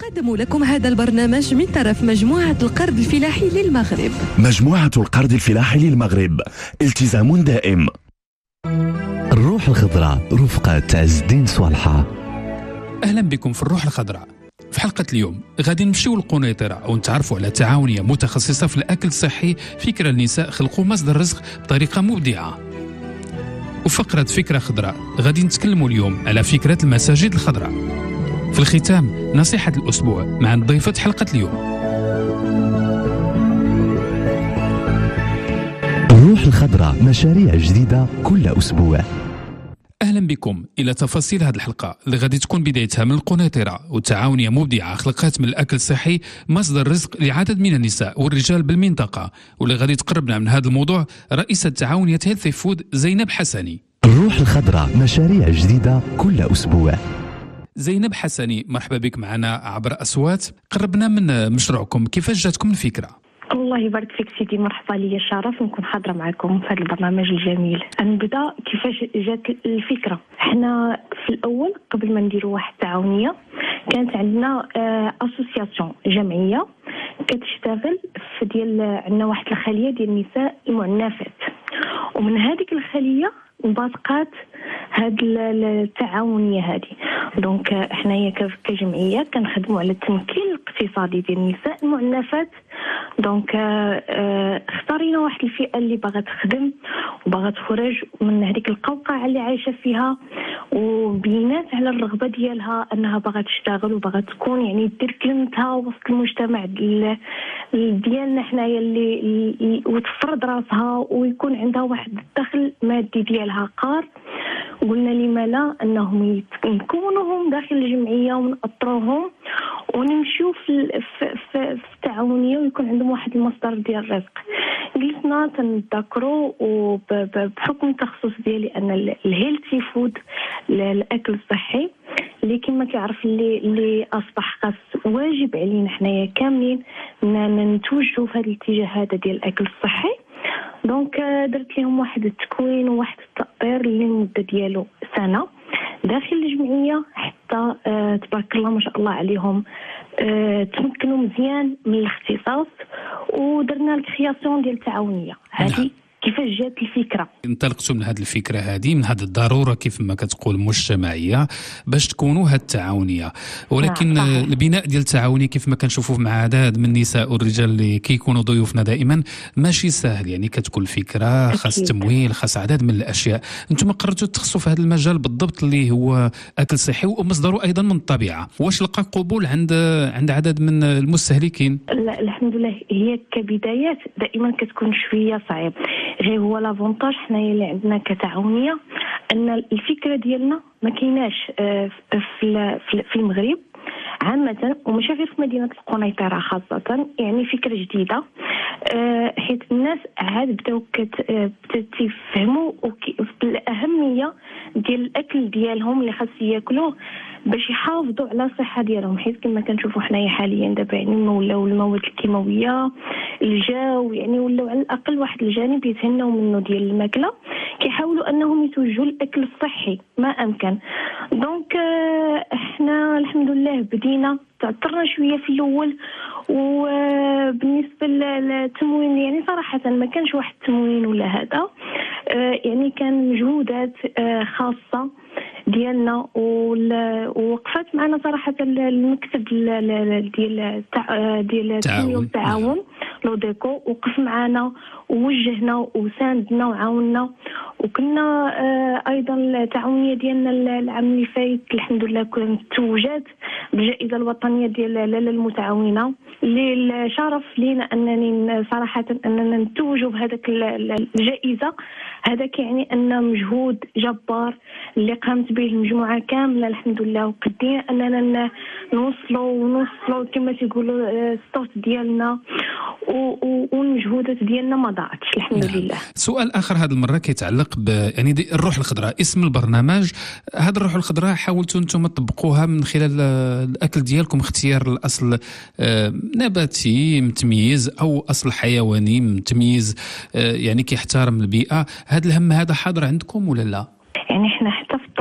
قدموا لكم هذا البرنامج من طرف مجموعة القرض الفلاحي للمغرب. مجموعة القرض الفلاحي للمغرب، التزام دائم. الروح الخضراء رفقة عز الدين صالحة. أهلا بكم في الروح الخضراء. في حلقة اليوم غادي نمشيو للقنيطرة ونتعرفوا على تعاونية متخصصة في الأكل الصحي، فكرة النساء خلقوا مصدر رزق بطريقة مبدعة. وفقرة فكرة خضراء غادي نتكلموا اليوم على فكرة المساجد الخضراء. في الختام نصيحة الأسبوع مع ضيفة حلقة اليوم. الروح الخضراء، مشاريع جديدة كل أسبوع. أهلا بكم إلى تفاصيل هذه الحلقة اللي غادي تكون بدايتها من القنيطرة، وتعاونية مبدعة خلقت من الأكل الصحي مصدر رزق لعدد من النساء والرجال بالمنطقة، واللي غادي تقربنا من هذا الموضوع رئيسة تعاونية هيلثي فود زينب حسني. الروح الخضراء، مشاريع جديدة كل أسبوع. زينب حسني، مرحبا بك معنا عبر أصوات. قربنا من مشروعكم، كيفاش جاتكم الفكرة؟ الله يبارك فيك سيدي، مرحبا، لي الشرف نكون حاضره معكم في هذا البرنامج الجميل. نبدا كيفاش جات الفكره. احنا في الاول قبل ما نديروا واحد التعاونيه كانت عندنا اسوسياسيون جمعيه كتشتغل في عندنا واحد الخليه ديال النساء المعنفات، ومن هذيك الخليه انبثقات هاد التعاونيه هذه. دونك حنايا كجمعيه كنخدموا على التمكين الاقتصادي ديال النساء المعنفات. دونك اختارينا واحد الفئه اللي باغا تخدم وباغا تخرج من هذيك القوقعه اللي عايشه فيها، وبينات على الرغبه ديالها انها باغا تشتغل وباغا تكون يعني دير كلمتها وسط المجتمع ديالنا حنايا اللي وتفرض راسها ويكون عندها واحد الدخل مادي ديالها قار. قلنا لما لا انهم نكونوهم داخل الجمعيه ونأطروهم ونمشيو في التعاونيه ويكون عندهم واحد المصدر ديال الرزق. جلسنا تنذكروا، وبحكم التخصص ديالي ان الهيلثي فود الاكل الصحي اللي كما كيعرف اللي اصبح خاص واجب علينا حنايا كاملين نتوجهوا في هذا الاتجاه هذا ديال الاكل الصحي. دونك درت لهم واحد التكوين وواحد التأطير اللي المده ديالو سنه داخل الجمعيه، حتى تبارك الله ما شاء الله عليهم تمكنوا مزيان من الاختصاص، ودرنا الكرياسيون ديال التعاونيه هذه. كيفاش جات الفكره؟ انطلقتوا من هذه الفكره هذه، من هذه الضروره كيف ما كتقول مجتمعيه باش تكونوا هذه التعاونيه. ولكن البناء ديال التعاونيه كيف ما كنشوفوا مع عدد من النساء والرجال اللي كيكونوا ضيوفنا دائما ماشي سهل. يعني كتكون فكره خاص تمويل، خاص عدد من الاشياء. انتم قررتوا تخصصوا في هذا المجال بالضبط اللي هو اكل صحي ومصدره ايضا من الطبيعه. واش لقى قبول عند عدد من المستهلكين؟ لا الحمد لله، هي كبدايات دائما كتكون شويه صعيب. غير هو لافونتاج حنايا اللي عندنا كتعاونيه ان الفكره ديالنا ما كايناش في المغرب عامه، وماشي غير في مدينه القنيطره خاصه. يعني فكره جديده، حيت الناس عاد بداو تفهموا بالاهميه ديال الاكل ديالهم اللي خاص ياكلوه باش يحافظوا على الصحه ديالهم. حيت كما كنشوفوا حنايا حاليا دابا يعني ولاو المواد الكيماويه الجاو، يعني ولاو على الاقل واحد الجانب يتهنوا منه ديال الماكله، كيحاولوا انهم يتوجهوا للاكل الصحي ما امكن. دونك احنا الحمد لله بدينا تعثرنا شويه في الاول، وبالنسبه للتموين يعني صراحه ما كانش واحد التموين ولا هذا، يعني كان مجهودات خاصه ديالنا، ووقفت معنا صراحه المكتب ديال التنميه والتعاون لوديكو، وقف معنا ووجهنا وساندنا وعاوننا. وكنا ايضا التعاونيه ديالنا العام اللي فايت الحمد لله كانت توجت بالجائزه الوطنيه ديال المتعاونه، اللي شرف لينا انني صراحه اننا نتوجوا بهذاك الجائزه. هذا كيعني ان مجهود جبار اللي قامت به المجموعه كامله الحمد لله، وقدينا اننا نوصلوا كما تيقولوا الصوت ديالنا، والمجهودات ديالنا ما ضاعتش الحمد لله. سؤال اخر هذه المره كيتعلق يعني الروح الخضراء، اسم البرنامج. هذا الروح الخضراء حاولتوا انتم تطبقوها من خلال الاكل ديالكم، اختيار الاصل نباتي متميز او اصل حيواني متميز يعني كيحترم البيئه. هذا الهم هذا حاضر عندكم ولا لا؟ يعني احنا حتى في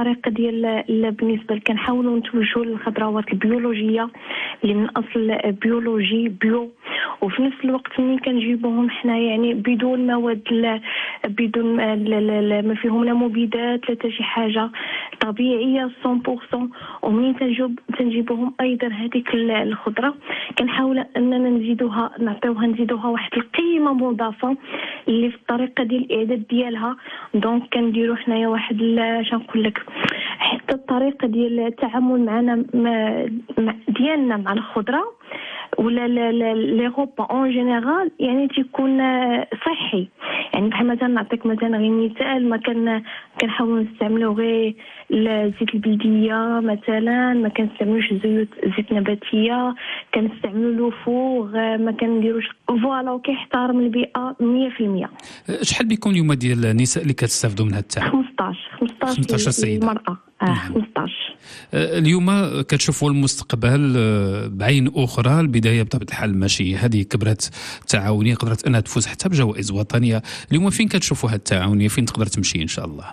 الطريقه ديال بالنسبه كنحاولوا نتوجهوا للخضروات البيولوجيه اللي من اصل بيولوجي بيو، وفي نفس الوقت ملي كنجيبوهم حنا يعني بدون مواد بدون ما فيهم لا مبيدات لا حتى شي حاجه طبيعيه 100%. ومنين تنجيبوهم ايضا هذيك الخضره كنحاول اننا نزيدوها واحد القيمه مضافه اللي في الطريقه ديال الاعداد ديالها. دونك كنديروا حنايا واحد شنقول لك حتى الطريقه ديال التعامل معنا ديالنا مع الخضره ولا لي غوبا اون جينيرال يعني تيكون صحي. يعني بحال مثلا نعطيك مثلا غير مثال، ما كنحاولوا نستعملوا غير الزيت البلديه مثلا، ما كنستعملوش زيت نباتيه، كنستعملوا لوفوغ، ما كنديروش فوالا، وكيحترم البيئه 100%. شحال بيكون اليوم ديال النساء اللي كتستافدوا من هذا التعاون؟ 15 سيده المراه. 15. اليوم كتشوفوا المستقبل بعين اخرى. البدايه بطبيعه الحال ماشي هذه كبرت التعاونيه قدرت انها تفوز حتى بجوائز وطنيه. اليوم فين كتشوفوا هذه التعاونيه، فين تقدر تمشي ان شاء الله؟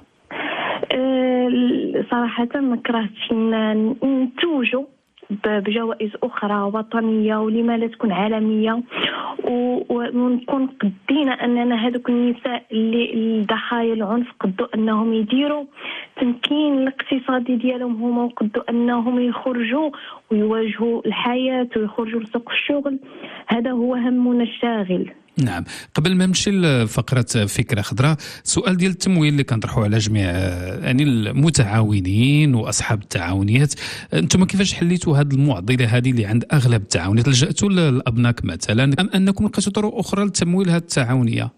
صراحه ما كرهتش نتوجوا بجوائز اخرى وطنيه ولما لا تكون عالميه، ونكون قدينا اننا هذوك النساء اللي الضحايا العنف قدوا انهم يديروا التمكين الاقتصادي ديالهم هما، وقدوا انهم يخرجوا ويواجهوا الحياه ويخرجوا لسوق الشغل. هذا هو همنا الشاغل. نعم. قبل ما نمشي لفقرة فكرة خضراء، سؤال ديال التمويل اللي كنطرحوه على جميع يعني المتعاونين واصحاب التعاونيات، انتم كيفاش حليتوا هذه المعضله هذه اللي عند اغلب التعاونيات؟ لجأتوا للابناك مثلا ام انكم لقيتوا طرق اخرى لتمويل هذه التعاونيه؟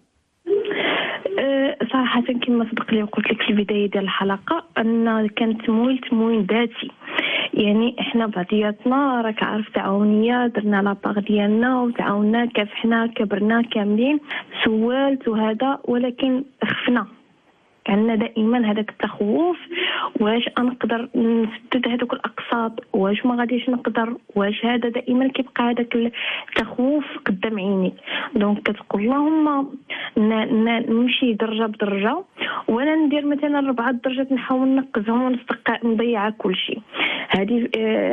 صراحه كما سبق لي وقلت لك في البدايه ديال الحلقه ان كان تمويل ذاتي. يعني احنا بعضياتنا راك عارف تعاونيه درنا لاباغ ديالنا وتعاوننا كافحنا كبرنا كاملين سوالت وهذا، ولكن خفنا عندنا دائما هذاك التخوف، واش نقدر نسدد هذوك الاقساط، واش ما غاديش نقدر، واش هذا دائما كيبقى هذاك التخوف قدام عينيك. دونك كتقول اللهم نمشي درجه بدرجه، ولا ندير مثلا 4 درجات نحاول ننقزهم ونضيع كل شيء. هذه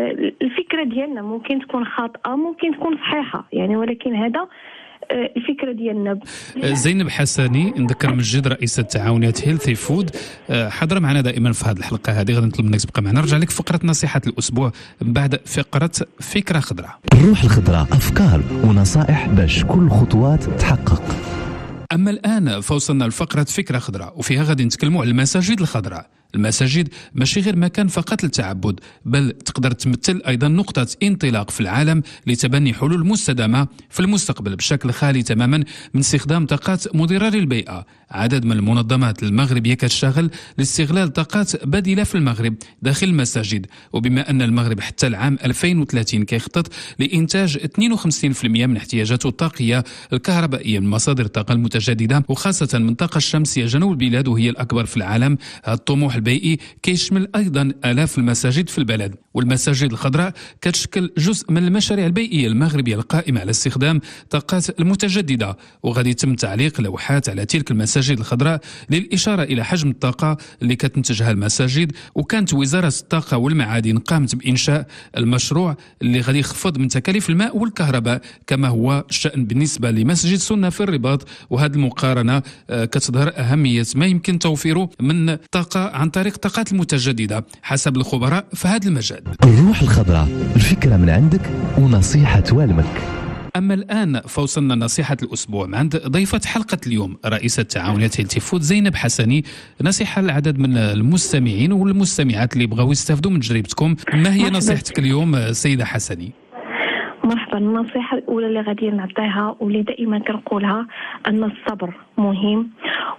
الفكره ديالنا ممكن تكون خاطئه ممكن تكون صحيحه يعني، ولكن هذا الفكره ديالنا. زينب حسني نذكر من جد رئيسه تعاونيات هيلثي فود حاضره معنا دائما في هذه الحلقه هذه، غادي نطلب منك تبقى معنا. نرجع لك فقره نصيحه الاسبوع بعد فقره فكره خضراء. الروح الخضراء، افكار ونصائح باش كل خطوات تحقق. أما الآن فوصلنا لفقرة فكرة خضراء، وفيها غادي نتكلموا على المساجد الخضراء. المساجد ماشي غير مكان فقط للتعبد، بل تقدر تمثل أيضا نقطة انطلاق في العالم لتبني حلول مستدامة في المستقبل بشكل خالي تماما من استخدام طاقات مضرة للبيئة. عدد من المنظمات المغربية كتشتغل لاستغلال طاقات بديلة في المغرب داخل المساجد، وبما أن المغرب حتى العام 2030 كيخطط لإنتاج 52% من احتياجاته الطاقية الكهربائية من مصادر الطاقة المتجددة، وخاصة من الطاقة الشمسية جنوب البلاد وهي الأكبر في العالم. هذا الطموح البيئي كيشمل أيضا آلاف المساجد في البلد، والمساجد الخضراء كتشكل جزء من المشاريع البيئية المغربية القائمة على استخدام الطاقات المتجددة. وغادي يتم تعليق لوحات على تلك المساجد الخضراء للإشارة إلى حجم الطاقة اللي كتنتجها المساجد. وكانت وزارة الطاقة والمعادن قامت بإنشاء المشروع اللي غادي يخفض من تكاليف الماء والكهرباء كما هو الشأن بالنسبة لمسجد سنة في الرباط. وهذه المقارنة كتظهر أهمية ما يمكن توفيره من طاقة عن طريق الطاقات المتجددة حسب الخبراء في هذا المجال. الروح الخضراء، الفكرة من عندك ونصيحة توالمك. أما الآن فوصلنا نصيحة الأسبوع مع عند ضيفة حلقة اليوم رئيسة تعاونيات هيلثي فود زينب حسني. نصيحة لعدد من المستمعين والمستمعات اللي بغاو يستافدوا من تجربتكم. ما هي نصيحتك اليوم سيدة حسني؟ مرحبا. النصيحة الأولى اللي غادي نعطيها واللي دائما كنقولها أن الصبر مهم،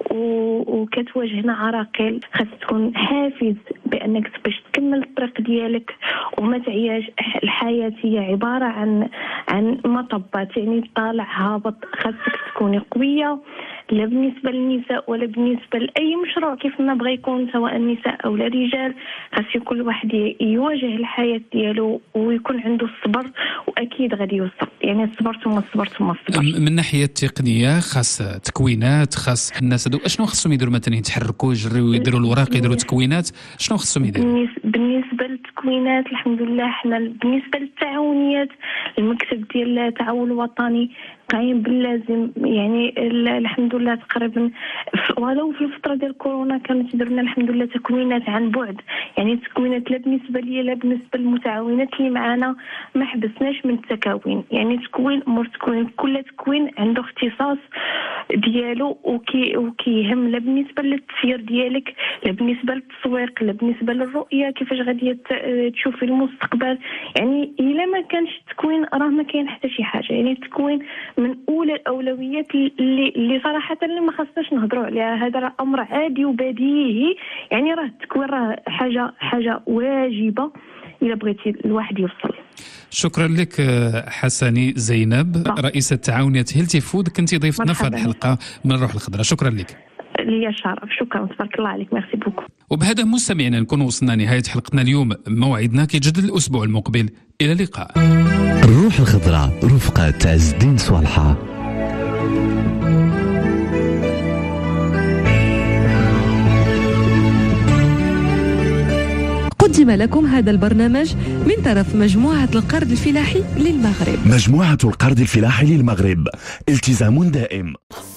وكتواجهنا عراقيل خاص تكون حافز بأنك باش تكمل الطريق ديالك وما تعياش. الحياة هي عبارة عن مطبات يعني طالع هابط، خاصك تكوني قوية لا بالنسبه للنساء ولا بالنسبه لاي مشروع كيف ما بغى يكون، سواء النساء او الرجال. خاص كل واحد يواجه الحياه ديالو ويكون عنده الصبر، واكيد غادي يوصل. يعني الصبر ثم الصبر ثم الصبر. من الناحيه التقنيه خاص تكوينات، خاص الناس هذو اشنو خصهم يديروا؟ مثلا يتحركوا يجريوا يديروا الوراق يديروا تكوينات، شنو خصهم يديروا؟ بالنسبه للتكوينات الحمد لله حنا بالنسبه للتعاونيات المكتب ديال التعاون الوطني قايم باللازم. يعني الحمد لله تقريبا ولو في الفتره ديال كورونا كانت درنا الحمد لله تكوينات عن بعد. يعني تكوينات لا بالنسبه لي لا بالنسبه للمتعاونات اللي معنا ما حبسناش من التكاوين. يعني تكوين امور تكوين، كل تكوين عنده اختصاص ديالو وكيهم لا بالنسبه للتسيير ديالك، لا بالنسبه للتسويق، لا بالنسبه للرؤيه كيفاش غادي تشوفي المستقبل. يعني الا ما كانش التكوين راه ما كاين حتى شي حاجه. يعني التكوين من اولى الاولويات اللي صراحه اللي ما خصناش نهضروا عليها. هذا راه امر عادي وبديهي. يعني راه التكوين راه حاجه واجبه الا بغيتي الواحد يوصل. شكرا لك حسني زينب، رئيسة تعاونية هيلتي فود، كنتي ضيفتنا في هذه الحلقة من الروح الخضراء. شكرا لك. لي الشرف، شكرا تبارك الله عليك، ميرسي بوكو. وبهذا مستمعينا نكون وصلنا نهاية حلقتنا اليوم. موعدنا كيجدد الأسبوع المقبل، إلى اللقاء. الروح الخضراء رفقة عز الدين صالحة. قدم لكم هذا البرنامج من طرف مجموعة القرض الفلاحي للمغرب. مجموعة القرض الفلاحي للمغرب، التزام دائم.